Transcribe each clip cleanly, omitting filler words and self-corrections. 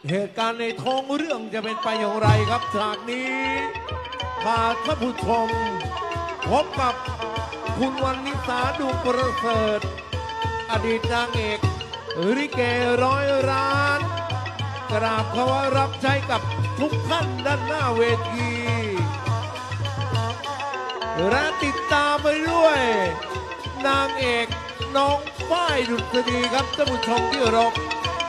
เหตุการณ์ในท้องเรื่องจะเป็นไปอย่างไรครับฉากนี้พาท่านผู้ชมพบกับคุณวรรณิสาดวงประเสริฐอดีตนางเอกลิเกร้อยล้านกราบเขาว่ารับใช้กับทุกท่านด้านหน้าเวทีและติดตามไปด้วยนางเอกน้องฝ้ายดุษฎีครับท่านผู้ชมที่รัก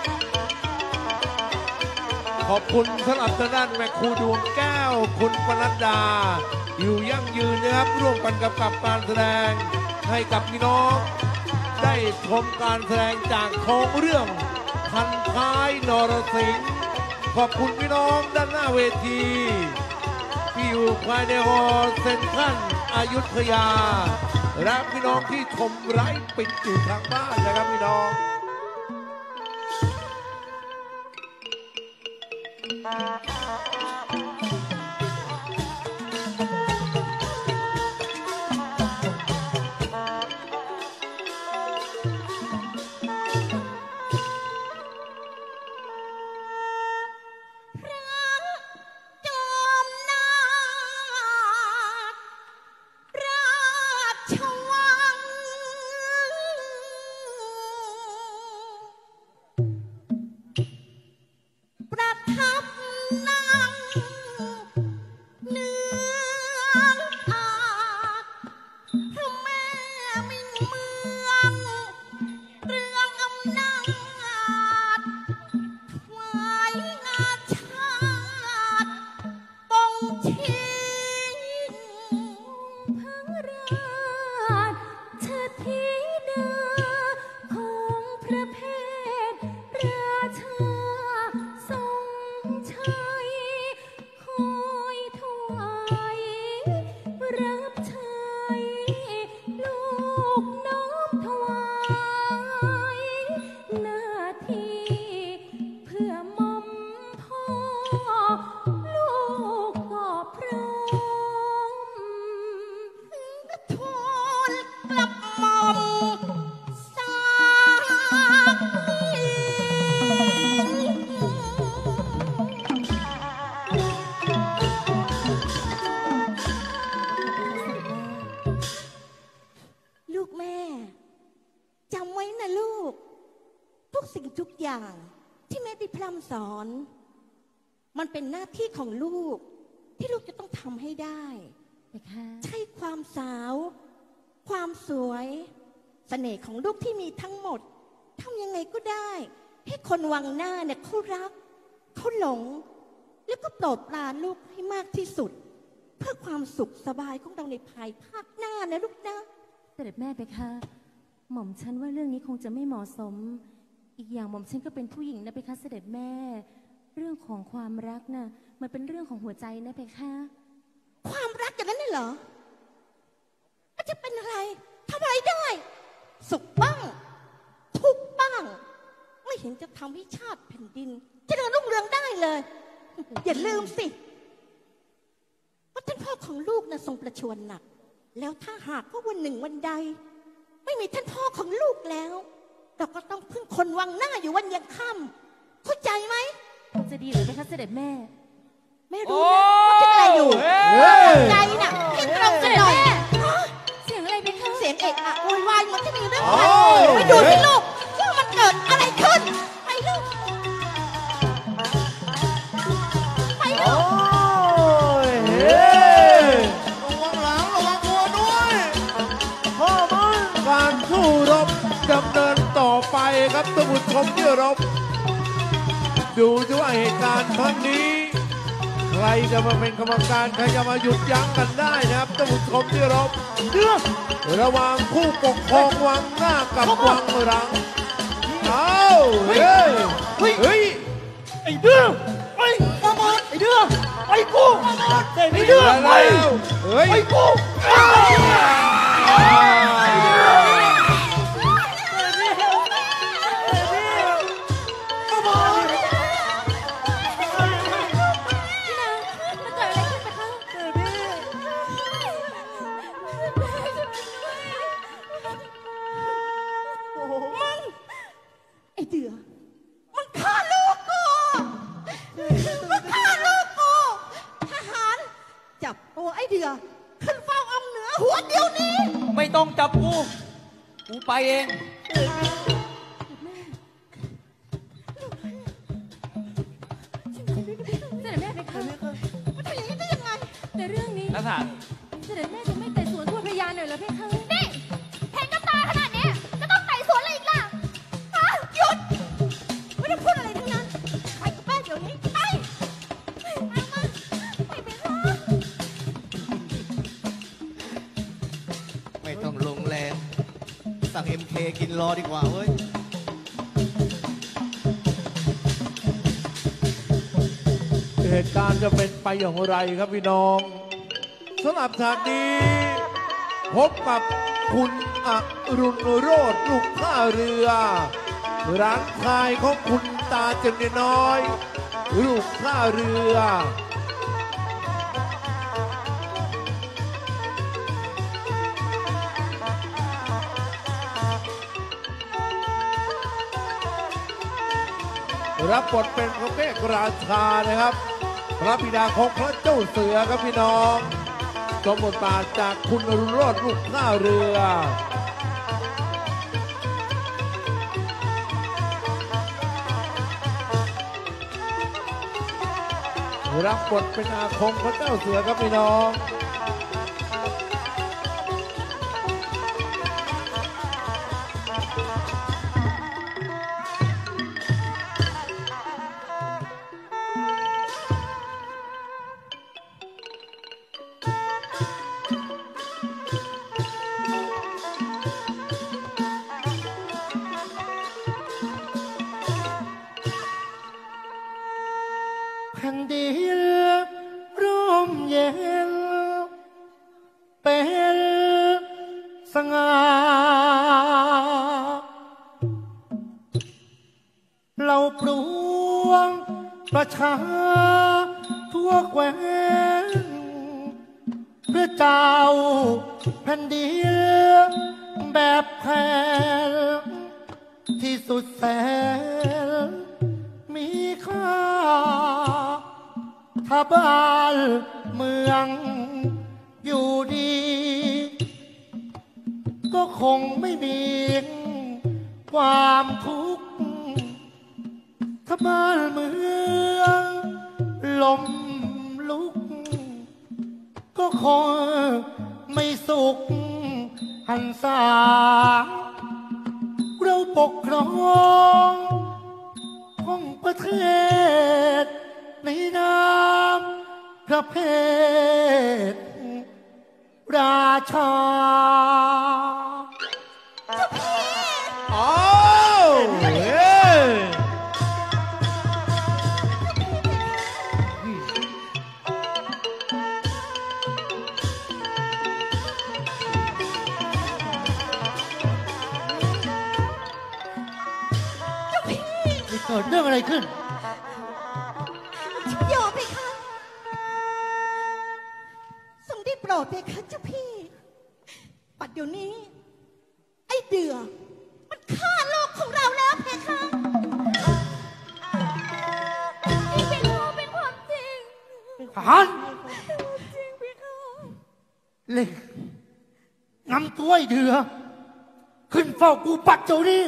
ขอบคุณสำหรับทางด้านแม่ครูดวงแก้วคุณปนัดดาอยู่ยั่งยืนนะครับร่วมกันกับการแสดงให้กับพี่น้องได้ชมการแสดงจากท้องเรื่องพันท้ายนรสิงห์ขอบคุณพี่น้องด้านหน้าเวทีที่อยู่ภายในฮอลล์เซ็นทรัลอยุธยาและพี่น้องที่ชมไร้ปิดอยู่ทางบ้านนะครับพี่น้องมันเป็นหน้าที่ของลูกที่ลูกจะต้องทำให้ได้ใช่ความสาวความสวยเสน่ห์ของลูกที่มีทั้งหมดทำยังไงก็ได้ให้คนวังหน้าเนี่ยเขารักเขาหลงแล้วก็โปรดปรานลูกให้มากที่สุดเพื่อความสุขสบายของเราในภายภาคหน้านะลูกนะเสด็จแม่ไปค่ะหม่อมฉันว่าเรื่องนี้คงจะไม่เหมาะสมอีกอย่างหม่อมฉันก็เป็นผู้หญิงนะไปค่ะเสด็จแม่เรื่องของความรักน่ะมันเป็นเรื่องของหัวใจนะเพคะความรักอย่างนั้นเหรอมันจะเป็นอะไรทำอะไรได้สุขบ้างทุกข์บ้างไม่เห็นจะทำให้ชาติแผ่นดินเจริญรุ่งเรืองได้เลยอย่าลืมสิว่าท่านพ่อของลูกน่ะทรงประชวรหนักแล้วถ้าหากว่าวันหนึ่งวันใดไม่มีท่านพ่อของลูกแล้วเราก็ต้องพึ่งคนวังหน้าอยู่วันยังค่ำเข้าใจไหมจะดีหรือไม่คะเสด็จแม่ไม่รู้นะว่าคิดอะไรอยู่ใจน่ะคิดตรงกันหน่อยเสียงอะไรเป็นคะเสียงเอะอะโวยวายมันจะมีเรื่องอะไรไปดูที่ลูกว่ามันเกิดอะไรขึ้นไปลูกไปลูกระวังหลังระวังตัวด้วยพ่อมันการสู้รบดำเนินต่อไปครับท่านผู้ชมที่รบดูด้วยเหตุการณ์ครั้งนี้ใครจะมาเป็นกรรมการใครจะมาหยุดยั้งกันได้นะครับท่านผู้ชมที่รบระหว่างผู้ปกครองวังหน้ากับวังหลังเอาเฮ้ยไอ้เดือไอ้มาบอลไอ้เดือไอ้กูไอ้เดือไอ้กูไอ้เดือมันฆ่าลูกกูต้องจับกูกูไปเองเสด็จแม่ไปค่ะมันทำอย่างนี้ได้ยังไงแต่เรื่องนี้แล้วถามเสด็จแม่จะไม่ไต่สวนทั่วพระยาหน่อยเหรอเพคะนี่เห็นกับตาขนาดนี้จะต้องไต่สวนอะไรอีกล่ะฮะหยุด ไม่ต้องพูดอะไรทั้งนั้น ไปกับแม่เดี๋ยวนี้ ไปไปไปค่ะไม่ต้องลงแรงสั่ง MK กินรอดีกว่าเว้ยเหตุการณ์จะเป็นไปอย่างไรครับพี่น้องสำหรับฉากนี้พบกับคุณอรุณโรจน์ลูกท่าเรือร้านชายของคุณตาเจมส์น้อย ลูกท่าเรือ รับบทเป็นพระเมฆราชานะครับ พระบิดาของพระเจ้าเสือครับพี่น้องสมบทบาทจากคุณอรุณโรจน์ลูกท่าเรือ รับบทเป็นอาคมพระเจ้าเสือครับพี่น้องแผ่นดินร่มเย็นเป็นสง่าเราปลวงประชาทั่วแคว้นเพื่อเจ้าแผ่นดินแบบแผ่นที่สุดแสนมีค่าถ้าบ้านเมืองอยู่ดี ก็คงไม่มีความทุกข์ถ้าบ้านเมืองลมลุก ก็คงไม่สุขหันษาเราปกครองของประเทศในนามพระเพทราชาอ้าวเฮ้ยนี่เกิดเรื่องอะไรขึ้นฉันยอมเพคะทรงได้โปรดเพคะเจ้าพี่ ปัดเดี๋ยวนี้ ไอ้เดือ มันฆ่าลูกของเราแล้วเพคะนี่เป็นความจริงทหารจริงพี่คะเล่นำตัวไอ้เดือ ขึ้นเฝ้ากูปัดเจ้านี้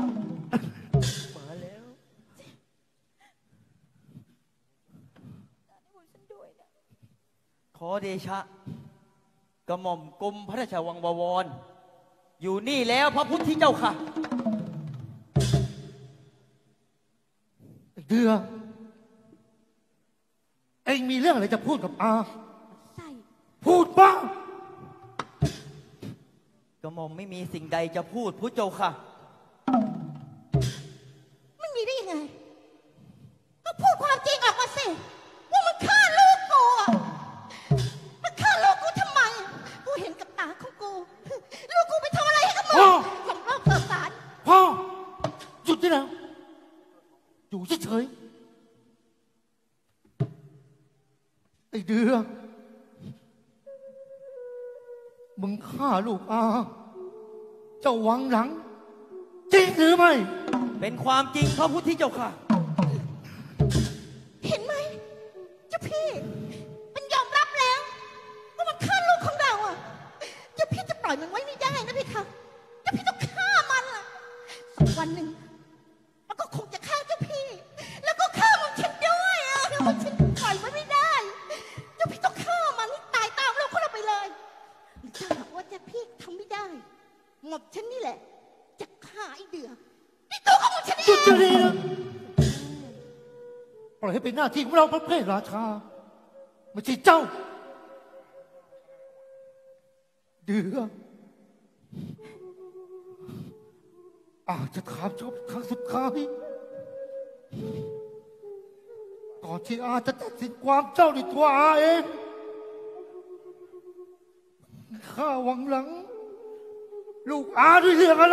ขอเดชะ กระหม่อมกรมพระราชวังบวร อยู่นี่แล้วพระพุทธเจ้าค่ะไอ้เดือ เอ็งมีเรื่องอะไรจะพูดกับอาใส่พูดบ้างกระหม่อมไม่มีสิ่งใดจะพูดพุทธเจ้าค่ะไม่มีได้ยังไง ก็พูดความจริงออกมาสิ ว่ามันฆ่าลูกกูอะมันฆ่าลูกกูทำไม กูเห็นกับตาของกู ลูกกูไปทำอะไรให้กับมึงสมรบต่อสารพ่อหยุดได้แล้ว อยู่เฉยๆไอ้เดือ มึงฆ่าลูกอา เจ้าหวังหลัง จริงหรือไม่เป็นความจริงพระพุทธเจ้าค่ะเห็นไหมเจ้าพี่ มันยอมรับแล้วว่ามันฆ่าลูกของเราอ่ะเจ้าพี่จะปล่อยมันไว้ไม่ได้วันหนึ่งมันก็คงจะฆ่าเจ้าพี่ แล้วก็ฆ่าหม่อมฉันด้วยหม่อมฉันปล่อยมันไม่ได้เจ้าพี่ต้องฆ่ามันให้ตายตามเราคนเราไปเลยถ้าหากว่าเจ้าพี่ทำไม่ได้หม่อมฉันนี่แหละจะฆ่าไอ้เดือนี่ตัวของหม่อมฉันเอหยุดงเดี๋ยวนี้นะปล่อยให้เป็นหน้าที่ของเราพระเพทราชาไม่ใช่เจ้าเดืออาจจะถามเจ้าครั้งสุดท้ายก่อนที่อาจะตัดสินความเจ้าด้วยตัวอาเองข้าหวังหลัง ลูกอาด้วยเรื่องอะไร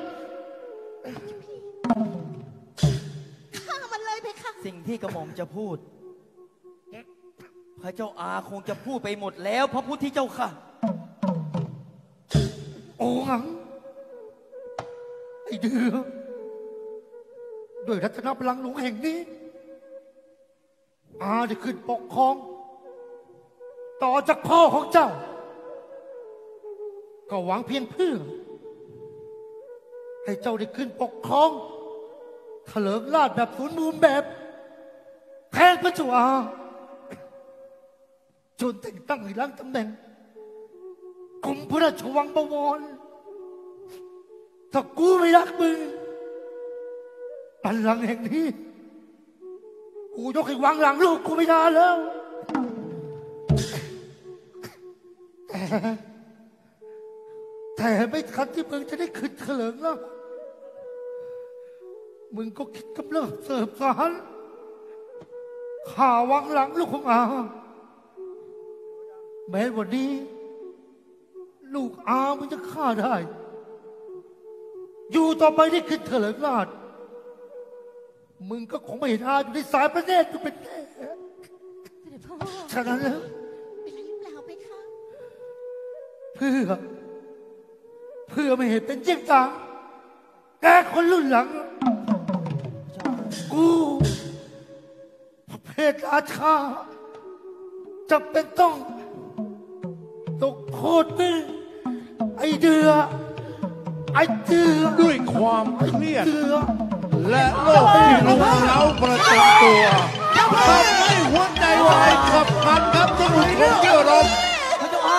ฆ่ามันเลยเพคะสิ่งที่กระหม่อมจะพูด พระเจ้าอาคงจะพูดไปหมดแล้ว พระพุทธเจ้าค่ะโอ้หังไอ้เดือด้วยรัตนพลังหลวงแห่งนี้อาจะขึ้นปกครอง ต่อจากพ่อของเจ้า ก็หวังเพียงเพื่อ ให้เจ้าได้ขึ้นปกครองเถลิงราชแบบสมบูรณ์แบบแทนพระเจ้าอาจนแต่งตั้งให้รับตำแหน่งกรมพระราชวังบวรถ้ากูไม่รักมึงบัลลังก์แห่งนี้กูยกให้วางหลังลูกกูไม่ได้แล้วแต่ไม่ทันที่มึงจะได้ขึ้นเถลิงแล้วมึงก็คิดกำเริบเสิร์ฟสารข่าวางหลังลูกของอาแม้วันนี้ลูกอามึงจะฆ่าได้อยู่ต่อไปได้ขึ้นเถลิงราชมึงก็คงไม่เห็นอาอยู่ในสายประเทศกูเป็นแน่เสด็จพ่อฉะนั้นแล้วเป็นอะไรหรือเปล่าเพคะเพื่อไม่เห็นเป็นเยี่ยงอย่างแกคนรุ่นหลัง กูพระเพทราชาจะเป็นต้องตกโทษมึงไอ้เดือด้วยความเครียดเดือและโรคที่รุมเร้าประจำตัวทำให้หัวใจวายขับพันครับสมุนของเกี่ยวรบพระเจ้าอา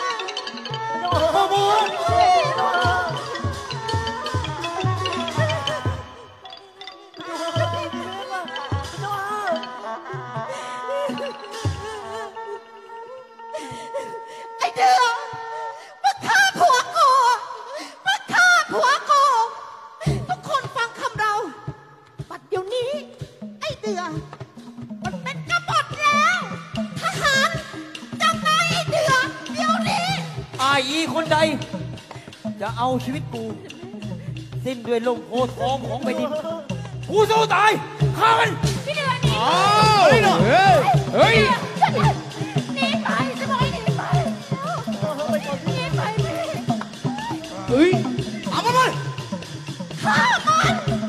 ไอ้เดือมาฆ่าผัวกูมาฆ่าผัวกูทุกคนฟังคำเราปัดเดี๋ยวนี้ ไอ้เดือมันเป็นกบฏแล้วทหารจับนายไอ้เดือเดี๋ยวนี้อาอีคนใด จะเอาชีวิตกู สิ้นด้วยลมโพธิ์ทองของแผ่นดินกูสู้ตายฆ่ามันพี่เดือนหนีอ้าวเฮ้ยหนีไปจะบอกให้หนีไปหนีไปพี่เฮ้ยเอามันเลยฆ่ามัน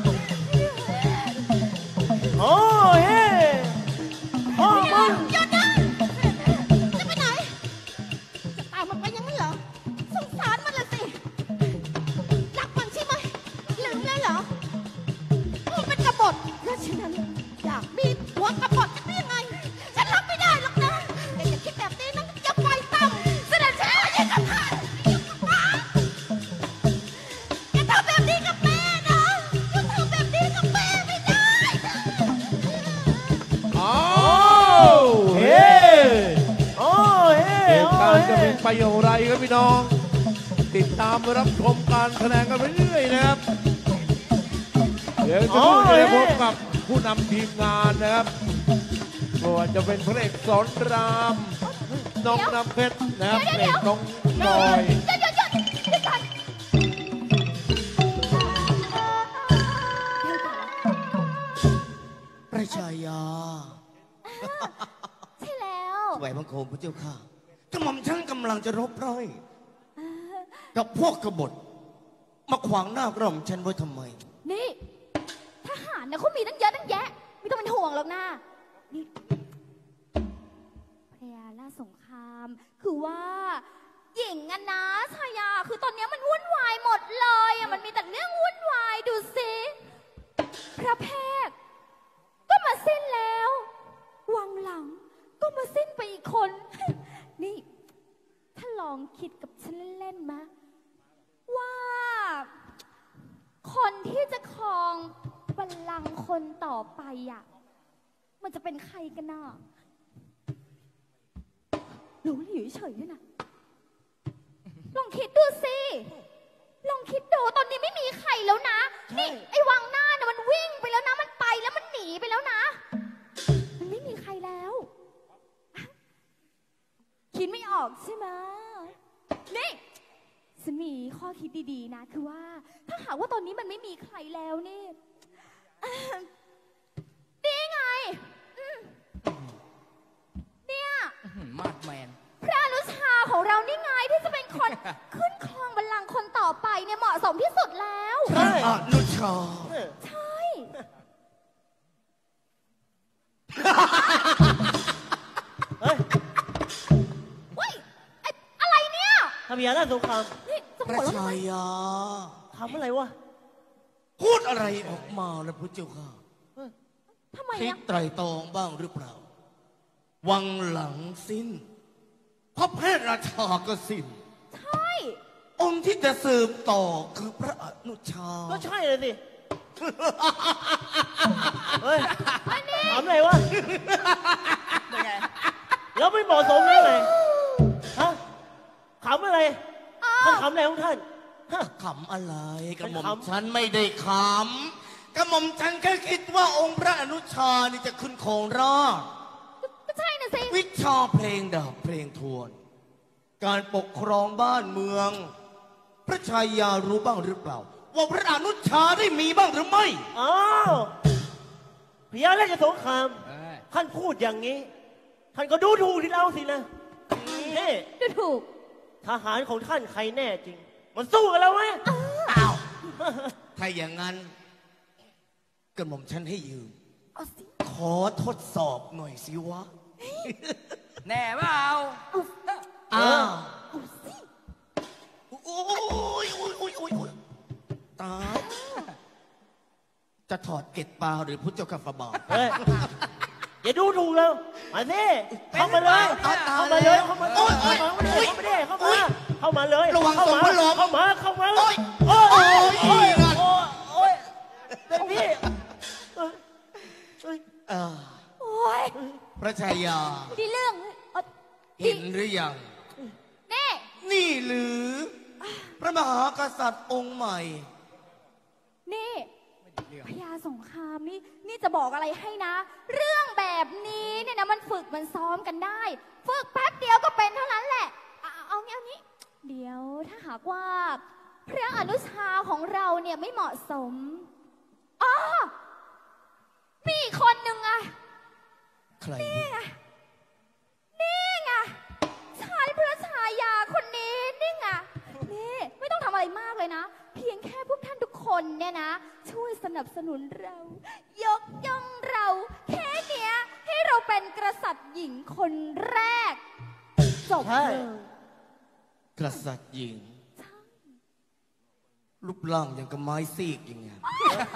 โอ้เฮ้พ่อมึงหยุดนะจะไปไหน จะตามมันไปยังไม่เหรอสงสารมันละสิรักมันใช่ไหมลืมแล้วเหรอมันเป็นกบฏเพราะฉะนั้นอยากมีผัวกบฏจะได้ยังไง ฉันรับไม่ได้หรอกนะแกอย่าคิดแบบนี้นะอย่าไฟต่ำเสด็จเจ้าอย่ากับท่านอย่าทำแบบนี้กับแม่นะอย่าทำแบบนี้กับแม่ไม่ได้นะอ้าวเฮ้โอ้เฮ้เหตุการณ์จะเป็นไปอย่างไรครับพี่น้อง ติดตามรับชมการแสดงกันไปเรื่อยนะครับ เดี๋ยวจะพูดจะพบกับผู้นำทีมงานนะครับไม่ว่าจะเป็นพระเอกสอนราม น้องน้ำเพชรนะครับพระเอกน้องลอยหยุดก่อนประชายาใช่แล้วไหวบังคมพระเจ้าค่ะกระหม่อมฉันกำลังจะรบไร่กับพวกกบฏมาขวางหน้ากระหม่อมฉันไว้ทำไมนี่ทหารนะเขามีตั้งเยอะตั้งแยะ ไม่ต้องเป็นห่วงหรอกนะนี่พระยาล่าสงคราม คือว่าหญิงอะนะชายาคือตอนนี้มันวุ่นวายหมดเลยอะมันมีแต่เรื่องวุ่นวายดูสิพระแพทย์ก็มาสิ้นแล้ววังหลังก็มาสิ้นไปอีกคน นี่ถ้าลองคิดกับฉันเล่นๆมะว่าคนที่จะครองบัลลังก์คนต่อไปอะมันจะเป็นใครกันน่ะรู้อยู่เฉยๆนะลองคิดดูสิลองคิดดูตอนนี้ไม่มีใครแล้วนะนี่ไอ้วังหน้าเนี่ยมันวิ่งไปแล้วนะมันไปแล้วมันหนีไปแล้วนะมันไม่มีใครแล้วคิดไม่ออกใช่ไหมนี่ฉันมีข้อคิดดีๆนะคือว่าถ้าหากว่าตอนนี้มันไม่มีใครแล้วนี่นี่ไงเนี่ยมาดแมนพระอนุชาของเรานี่ไงที่จะเป็นคน ขึ้นครองบัลลังก์คนต่อไปเนี่ยเหมาะสมที่สุดแล้วพระอนุชาใช่เฮ้ยเฮ้ยอะไรเนี่ยทำอย่างนั้นสงครามนี่จะพหัระวเราะชาทำไมยาทำอะไรวะพูดอะไรออกมาแล้วพระเจ้าค่ะทำไมคิดอะไตรตรองบ้างหรือเปล่า วังหลังสิ้นพระแพทย์ราชาก็สิ้นใช่องค์ที่จะสืบต่อคือพระอนุชาก็ใช่เลยสิ เฮ้ยถามอะไรวะแล้วไม่เหมาะสมเลยไงฮะขำอะไรท่านขำอะไรของท่านฮะขำอะไรกระหม่อมขำฉันไม่ได้ขำกระหม่อมฉันแค่คิดว่าองค์พระอนุชานี่จะขึ้นครองราชย์ก็ใช่น่ะสิวิชาเพลงดาบเพลงทวน การปกครองบ้านเมือง พระชายารู้บ้างหรือเปล่า ว่าพระอนุชาได้มีบ้างหรือไม่อ้าวพญาราชสงครามท่านพูดอย่างนี้ ท่านก็ดูถูกที่เราสินะนี่ดูถูกทหารของท่านใครแน่จริง มันสู้กันแล้วไหมอ้าว ถ้าอย่างนั้นกระหม่อมฉันให้ยืมเอาสิขอทดสอบหน่อยสิวะแน่เปล่าอ้าวโอ้ยตาย จะถอดเกล็ดปลาหรือพุทธเจ้าข้าฟาบาทเฮ้ยอย่าดูถูกเรามาสิเข้ามาเลยตายเข้ามาเลยเข้ามาโอ๊ยเข้ามาไม่ได้เข้ามาเข้ามาเลยระวังเข้าตกมาพัดลมเข้ามาเข้ามาโอ๊ยโอ๊ยโอ๊ยโอ๊ยเป็นพี่เออโอ้ยพระชายาดีเรื่องเอาเห็นหรือยังนี่นี่หรือ พระมหากษัตริย์องค์ใหม่นี่พญาสงครามนี่จะบอกอะไรให้นะ เรื่องแบบนี้เนี่ยนะมันฝึกมันซ้อมกันได้ ฝึกแป๊บเดียวก็เป็นเท่านั้นแหละเอางี้เดี๋ยวถ้าหากว่าพระอนุชาของเราเนี่ยไม่เหมาะสมอ๋อมีอีกคนหนึ่งอะใครนี่ไงฉันพระชายาคนนี้นี่ไงนี่ไม่ต้องทำอะไรมากเลยนะ เพียงแค่พวกท่านทุกคนเนี่ยนะ ช่วยสนับสนุนเรา ยกย่องเรา แค่เนี้ยให้เราเป็นกษัตริย์หญิงคนแรกจบเลยกษัตริย์หญิง รูปร่างอย่างกับไม้ซีกอย่างเงี้ย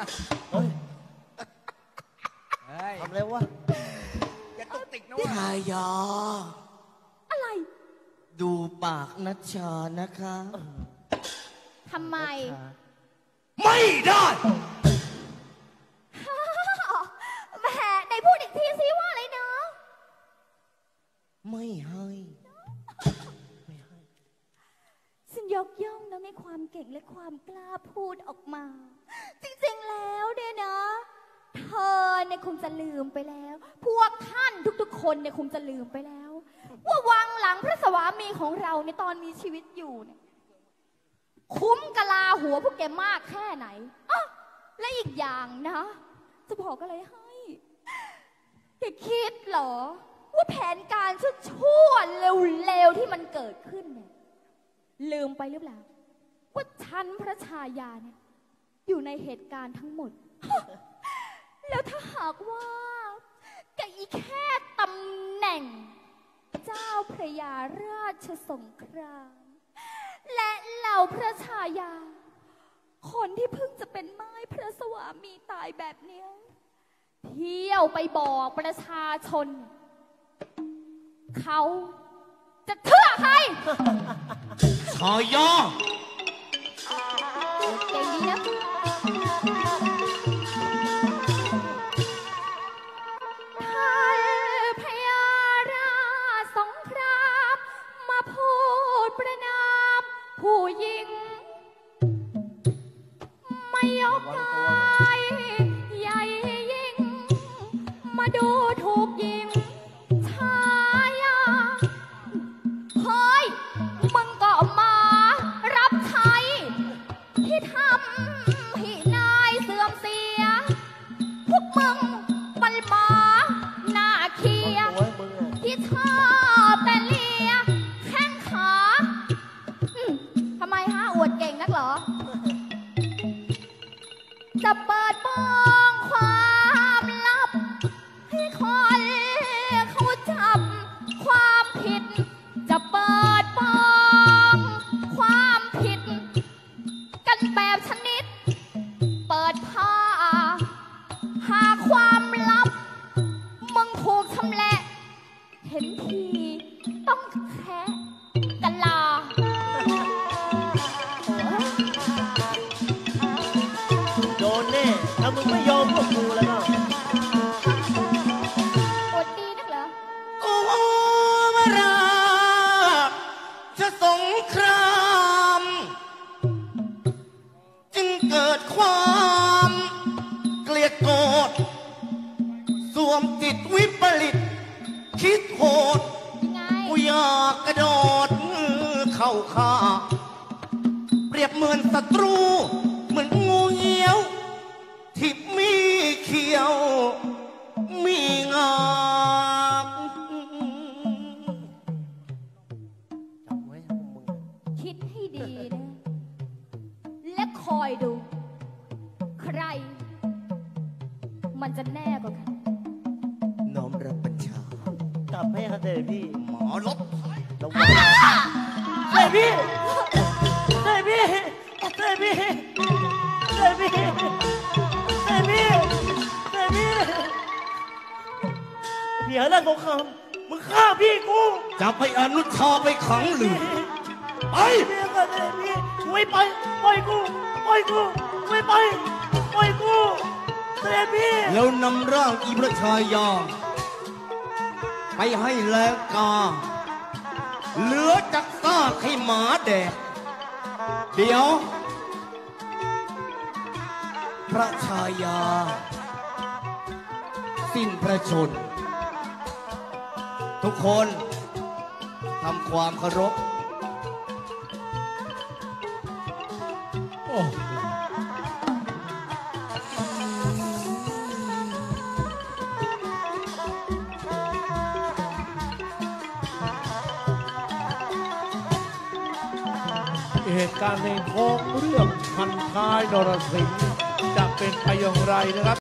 ทำอะไรวะชายาอะไรดูปากนัชชานะคะทำไมไม่ได้แหมไหนพูดอีกทีซิว่าอะไรเนาะไม่ให้ฉันยกย่องนะในความเก่งและความกล้าพูดออกมา จริงๆแล้วเนี่ยนะเธอเนี่ยคงจะลืมไปแล้ว พวกท่านทุกๆคนเนี่ยคงจะลืมไปแล้ว ว่าวังหลังพระสวามีของเราในตอนมีชีวิตอยู่เนี่ยคุ้มกะลาหัวพวกแกมากแค่ไหนอ่ะและอีกอย่างนะ จะบอกอะไรให้แกคิดเหรอว่าแผนการชั่วๆเร็วๆที่มันเกิดขึ้นเนี่ยลืมไปหรือเปล่าว่าฉันพระชายาเนี่ยอยู่ในเหตุการณ์ทั้งหมด แล้วถ้าหากว่ากับอีแค่ตำแหน่ง เจ้าพระยาราชสงครามและเหล่าพระชายา คนที่เพิ่งจะเป็นไม้พระสวามีตายแบบเนี้ยเที่ยวไปบอกประชาชน เขาจะเชื่อใครชายาเก่งดีนะท่านพญาราชสงครามมาพูดประนามผู้หญิงไม่ยกกายใหญ่ยิ่งมาดูถูกยิงชายาเฮ้ยมึงก็มารับใช้ที่ทำให้นายเสื่อมเสียพวกมึงมันหมาหน้าเคียที่ชอบแต่เลียแข้งขาทำไมฮะอวดเก่งนักเหรอ จะเปิดโปงความลับ ให้คนเขาจับความผิด จะเปิดโปงความผิด กันแบบชนิด เปิดผ้าหาความลับ มึงถูกชำแหละ เห็นทีต้องแคะกันลาโดนแน่ถ้ามึงไม่ยอมพวกกูแล้วก็อดดีนักเหรอโอ้มาราจะสงครามจึงเกิดความเกลียดโกรธสวมจิตวิปริตคิดโหดยังไงกูอยากกระโดดเข้าฆ่าเปรียบเหมือนศัตรู เหมือนงูเงี้ยว ที่มีเขียว มีงาจำไว้พวกมึงคิดให้ดีนะ และคอยดู ใคร มันจะแน่กว่ากันน้อมรับบัญชาจับให้ครับเสด็จพี่หมอลบระวังเสด็จพี่เสด็จพี่เสด็จพี่เสด็จพี่เสด็จพี่เสด็จพี่เดี๋ยวแล้วสงครามมึงฆ่าพี่กูจะไปอนุชาไปขังหรือ ไปพี่ก็เสด็จพี่กูไม่ไปปล่อยกูปล่อยกูไม่ไปปล่อยกูเสด็จพี่แล้วนำร่างอีพระชายา ไปให้แลกา เหลือจักซากให้หมาแดก เดี๋ยว พระชายา สิ้นพระชน ทุกคนทำความเคารพโอ้เหตุการณ์ในท้องเรื่องพันท้ายนรสิงห์จะเป็นไปอย่างไรนะครับ